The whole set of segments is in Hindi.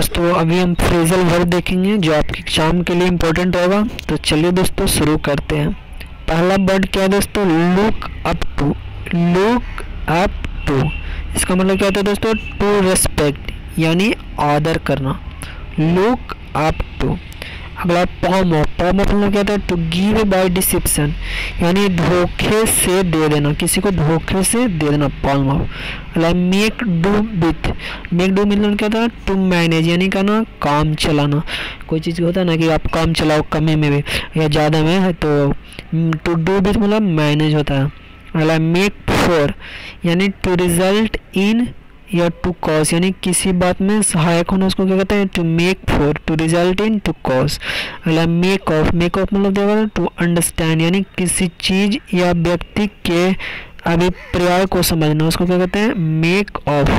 दोस्तों अभी हम फ्रेजल वर्ब देखेंगे जो आपके एग्जाम के लिए इम्पोर्टेंट होगा। तो चलिए दोस्तों शुरू करते हैं। पहला वर्ड क्या है दोस्तों, look up to. Look up to इसका मतलब क्या होता है दोस्तों, टू रेस्पेक्ट यानी आदर करना। Look up to. अगला पॉम ऑफ। पॉम ऑफ मतलब क्या होता है, टू गिव बाय डिसेप्शन यानी धोखे से दे देना, किसी को धोखे से दे देना, पॉम ऑफ। अगला make do with. Make do मतलब क्या होता है, टू मैनेज यानी करना, काम चलाना। कोई चीज़ होता है ना कि आप काम चलाओ कमी में भी या ज़्यादा में है, तो टू डू विथ मतलब मैनेज होता है। अगला मेक फॉर यानी टू रिजल्ट इन या टू कॉज यानी किसी बात में सहायक होना, उसको क्या कहते हैं, to make for, to result in, to cause. अगला मेक ऑफ। मेक ऑफ मतलब क्या, टू अंडरस्टैंड यानी किसी चीज या व्यक्ति के अभिप्राय को समझना, उसको क्या कहते हैं, मेक ऑफ।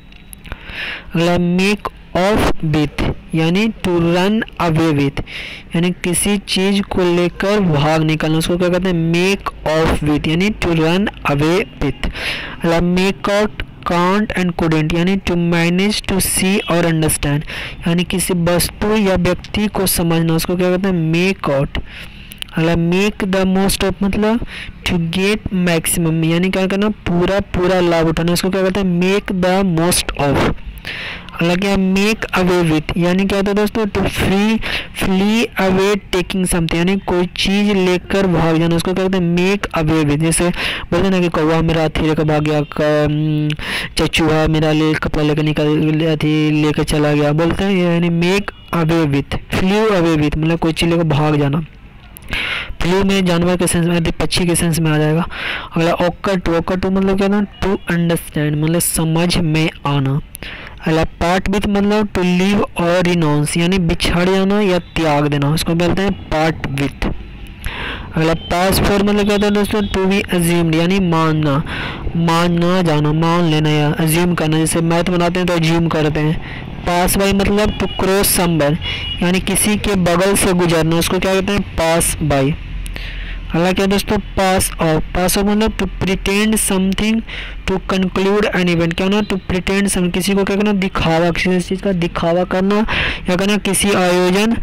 अगला मेक ऑफ विथ यानी टू रन अवे विथ यानी किसी चीज को लेकर भाग निकलना, उसको क्या कहते हैं, मेक ऑफ विथ यानी टू रन अवे विथ। अगला make out can't and couldn't यानी टू मैनेज, टू सी और अंडरस्टैंड यानी किसी वस्तु या व्यक्ति को समझना, उसको क्या कहते हैं, मेक आउट। अगला मेक द मोस्ट ऑफ मतलब टू गेट मैक्सिमम यानी क्या करना, पूरा पूरा लाभ उठाना, उसको क्या कहते हैं, मेक द मोस्ट ऑफ। अगला क्या, मेक अवे विथ यानी क्या होता है दोस्तों, to flee away taking something यानी कोई चीज लेकर भाग जाना, उसको क्या कहते हैं, मेक अवे विथ। जैसे बोलते हैं ना कि कौवा मेरा हाथी लेकर भाग गया, चचूहा मेरा कपड़ा लेकर निकल हाथी लेकर चला गया, बोलते हैं यानी make away with. Flew away with मतलब कोई चीज लेकर भाग जाना। फ्लू में जानवर के सेंस में, पक्षी के सेंस में आ जाएगा। अगला ऑकर टू। ऑकर टू मतलब क्या ना, टू अंडरस्टैंड मतलब समझ में आना। अगला पार्ट विथ मतलब टू लीव और रिनाउंस यानी बिछड़ जाना या त्याग देना, उसको बोलते हैं पार्ट विथ। अगला पास फॉर मतलब क्या होता है दोस्तों, टू बी अज्यूम्ड यानी मानना, मानना जाना, मान लेना या अज्यूम करना। जैसे मैथ बनाते हैं तो अज्यूम करते हैं। पास बाई मतलब टू क्रॉस समवेयर यानी किसी के बगल से गुजरना, उसको क्या कहते हैं, पास बाई। अगला क्या दोस्तों, पास ऑफ। पास ऑफ मतलब to pretend something to conclude an event, क्या ना, टू प्रिटेंड समथिंग किसी को क्या करना, दिखावा, किसी चीज़ का दिखावा करना या करना किसी आयोजन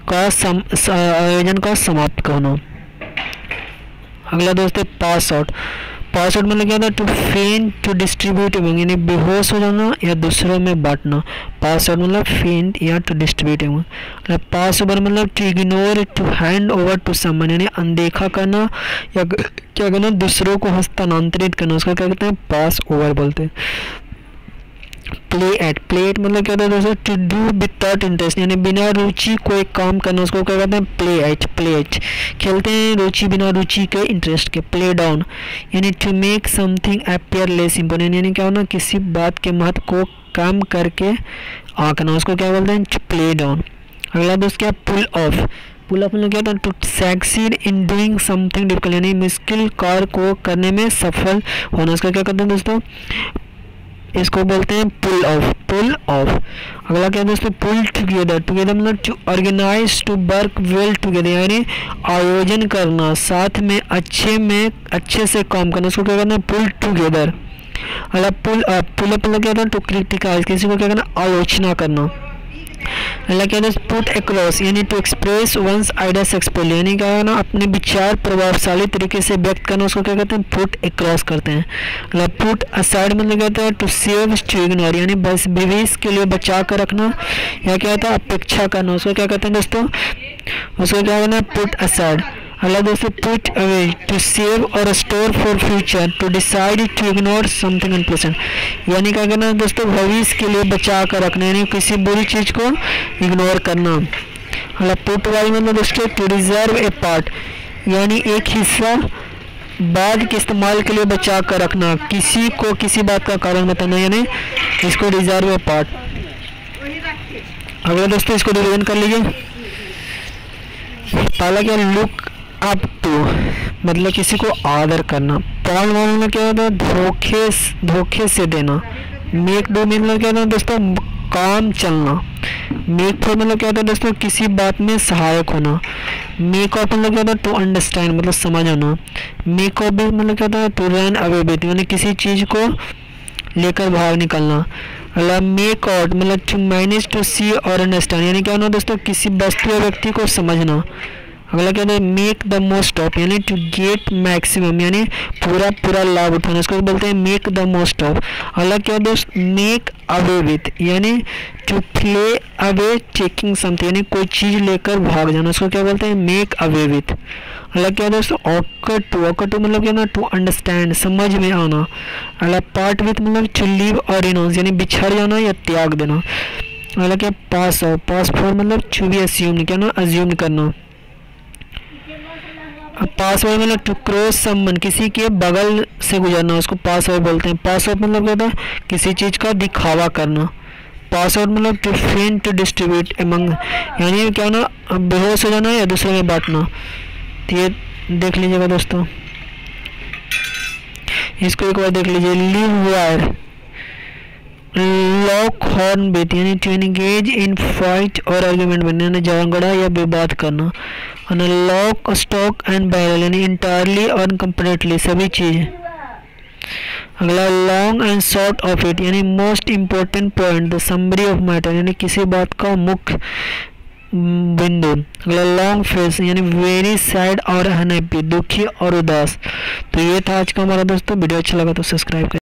का समाप्त करना। अगला दोस्तों पास आउट। पास आउट मतलब क्या होता है, टू फेंट, टू डिस्ट्रीब्यूट यानी बेहोश हो जाना या दूसरों में बांटना। पास आउट मतलब फेंट या टू डिस्ट्रीब्यूट। पास ओवर मतलब to ignore, to hand over to someone यानी अनदेखा करना या क्या करना, दूसरों को हस्तांतरित करना, उसका क्या कहते हैं, पास ओवर बोलते हैं। Play at. प्ले एट मतलब क्या होता है दोस्तों, टू डू विदाउट इंटरेस्ट यानी बिना रुचि कोई काम करना, उसको क्या कहते हैं, प्ले एट। प्ले एट खेलते हैं रुचि बिना रुचि के, इंटरेस्ट के। प्ले डाउन यानी to make something appear less important यानी क्या होना, किसी बात के महत्व को कम करके आंकना, उसको क्या बोलते हैं, प्ले डाउन। अगला दोस्त क्या, पुल ऑफ। पुल ऑफ मतलब क्या होता है, to succeed in doing something difficult यानी मुश्किल कार्य को करने में सफल होना, उसका क्या कहते हैं दोस्तों, इसको बोलते हैं पुल ऑफ। Pull of. अगला क्या दोस्तों, पुल टुगेदर। टुगेदर मतलब to organise, to work well together यानी आयोजन करना, साथ में अच्छे से काम करना, उसको क्या करना है, पुल टुगेदर। अगला पुल अप। पुल अप मतलब क्या होता है, टू क्रिटिकाइज किसी को क्या करना, आलोचना करना। अगला क्या है, पुट अक्रॉस यानी to express one's idea successfully यानी क्या है ना, अपने विचार प्रभावशाली तरीके से व्यक्त करना, उसको क्या कहते हैं, पुट अक्रॉस करते हैं। अगला पुट असाइड मतलब क्या होता है, टू सेव, टू इग्नोर यानी बस भविष्य के लिए बचा कर रखना या क्या होता है, अपेक्षा करना, उसको क्या कहते हैं दोस्तों, उसको क्या कहना है, पुट असाइड। अगला दोस्तों पुट अवे, टू सेव और store for future, to decide, to ignore something unpleasant यानी क्या करना है दोस्तों, भविष्य के लिए बचा कर रखना यानी किसी बुरी चीज को इग्नोर करना। अगला पुट वाई मतलब दोस्तों टू रिजर्व ए पार्ट यानी एक हिस्सा बाद के इस्तेमाल के लिए बचा कर रखना, किसी को किसी बात का कारण बताना यानी इसको रिजर्व ए पार्ट। अगला दोस्तों इसको रिवीजन कर लीजिए। पहला क्या, लुक अप टू मतलब किसी को आदर करना। पॉल में क्या होता है, धोखे से देना। मेक डू मतलब क्या होता है दोस्तों, काम चलना। मेक फॉर मतलब क्या होता है दोस्तों, किसी बात में सहायक होना। मेक ऑफ मतलब क्या होता है, टू अंडरस्टैंड मतलब समझ आना। मेक ऑफ मतलब क्या होता है, टू रन अवे विथ यानी किसी चीज को लेकर भाग निकलना। अगला मेक आउट मतलब टू मैनेज, टू सी और अंडरस्टैंड यानी क्या होना दोस्तों, किसी वस्तु या व्यक्ति को समझना। अगला क्या है, मेक द मोस्ट ऑफ यानी टू गेट मैक्सिमम यानी पूरा लाभ उठाना, इसको बोलते हैं मेक द मोस्ट ऑफ। अगला क्या दोस्त, मेक अवे विथ यानी to play away checking something यानी कोई चीज़ लेकर भाग जाना, उसको क्या बोलते हैं मेक अवे विथ। अगला क्या दोस्तों, ऑकर टू मतलब क्या ना, टू अंडरस्टैंड समझ में आना। अगला पार्ट विथ मतलब टू लीव और रिनाउंस यानी बिछड़ जाना या त्याग देना। अगला क्या, पास ऑफ, पास फॉर मतलब टू बी अस्यूम्ड क्या ना, अज्यूम करना। पास ओवर मतलब टू क्रॉस समवन किसी के बगल से गुजरना, उसको पास ओवर बोलते हैं। पास आउट मतलब क्या होता है, किसी चीज़ का दिखावा करना। पास आउट मतलब to faint, to distribute among यानी क्या ना, बेहोश हो जाना या दूसरे में बांटना। तो ये देख लीजिएगा दोस्तों, इसको एक बार देख लीजिए। Live wire, lock horn bet यानी टू एंगेज इन फाइट और आर्ग्यूमेंट बनना, झगड़ा या विवाद करना। लॉक स्टॉक एंड बैरल यानी इंटायरली और कंप्लीटली सभी चीज़। अगला long and short of it यानी most important point, the summary of matter यानी किसी बात का मुख्य बिंदु। अगला लॉन्ग फेस यानी वेरी सैड और अनहैप्पी दुखी और उदास। तो ये था आज का हमारा दोस्तों, वीडियो अच्छा लगा तो सब्सक्राइब करें।